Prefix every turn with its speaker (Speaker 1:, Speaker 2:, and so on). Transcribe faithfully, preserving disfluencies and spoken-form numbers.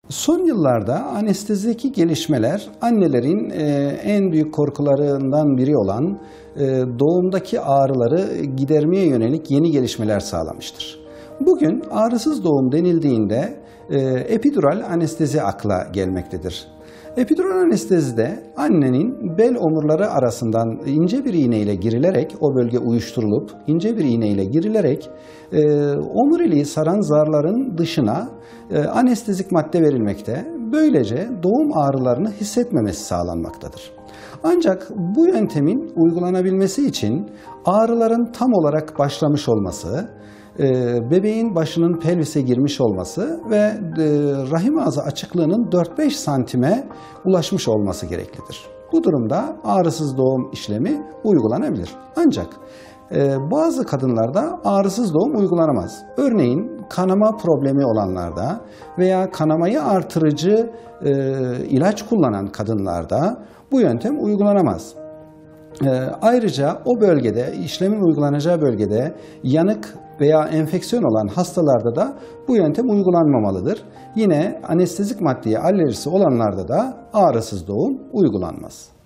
Speaker 1: Son yıllarda anestezideki gelişmeler annelerin en büyük korkularından biri olan doğumdaki ağrıları gidermeye yönelik yeni gelişmeler sağlamıştır. Bugün ağrısız doğum denildiğinde epidural anestezi akla gelmektedir. Epidural anestezide annenin bel omurları arasından ince bir iğne ile girilerek, o bölge uyuşturulup ince bir iğne ile girilerek e, omuriliği saran zarların dışına e, anestezik madde verilmekte. Böylece doğum ağrılarını hissetmemesi sağlanmaktadır. Ancak bu yöntemin uygulanabilmesi için ağrıların tam olarak başlamış olması, bebeğin başının pelvise girmiş olması ve rahim ağzı açıklığının dört beş santime ulaşmış olması gereklidir. Bu durumda ağrısız doğum işlemi uygulanabilir. Ancak bazı kadınlarda ağrısız doğum uygulanamaz. Örneğin kanama problemi olanlarda veya kanamayı artırıcı ilaç kullanan kadınlarda bu yöntem uygulanamaz. Ayrıca o bölgede, işlemin uygulanacağı bölgede yanık veya enfeksiyon olan hastalarda da bu yöntem uygulanmamalıdır. Yine anestezik maddeye alerjisi olanlarda da ağrısız doğum uygulanmaz.